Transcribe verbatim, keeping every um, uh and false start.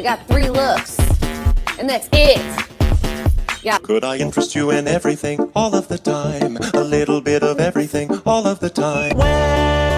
I got three looks, and that's it. Yeah. Could I interest you in everything, all of the time? A little bit of everything, all of the time. When